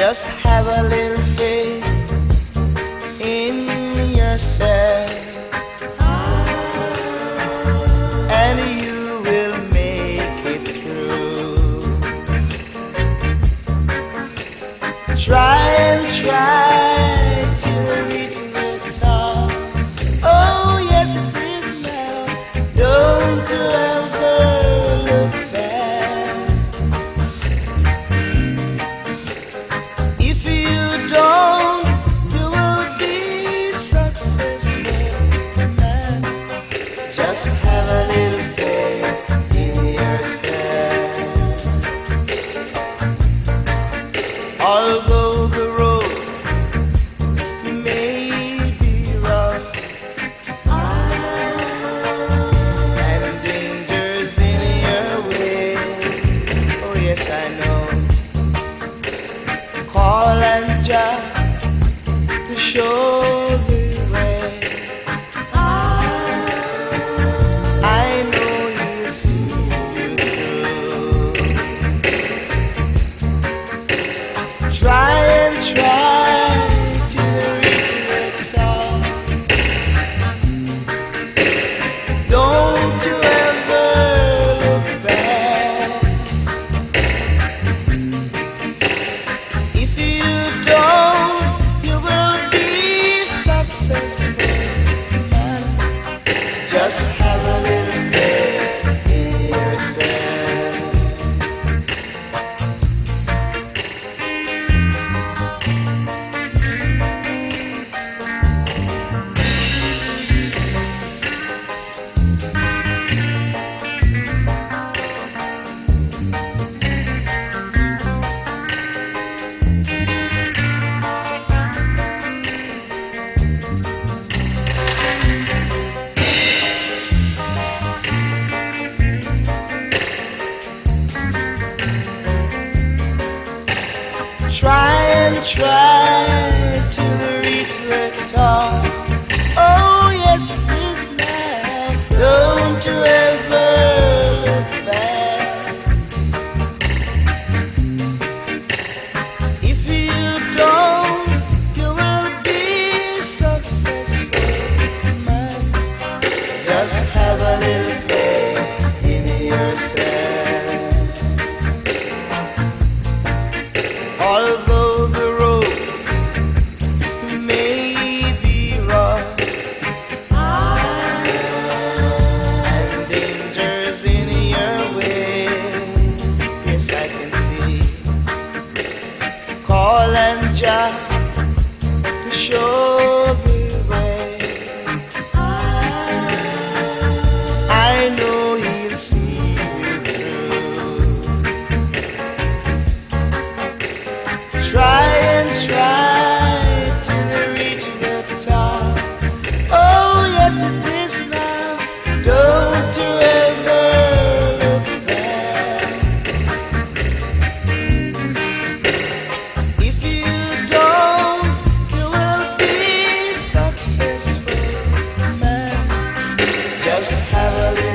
Just have a little faith in yourself, and you will make it through. Try and try till you reach the top. Oh yes, it is now. Don't you ever look back. If you don't, you will be successful. Just have a little faith in yourself. Although the road may be rough and dangers in your way, oh yes I know. Call and Jah to show the way. I know He'll see you through. Try and try till you reach the top. Don't you ever look back. If you don't, you will be successful. Just have a little faith in yourself. Try and try till you reach the top. Oh yes, it is now. Don't you ever look back. If you don't, you will be successful, man. Just have a little faith in yourself. Although the road may be rough and dangers in your way, yes I can see. Call and Jah to show the way. I know He'll see you through. Try and try till you reach the top. Oh yes, it is now. Don't you ever look back. If you don't, you will be successful, man. Just have a little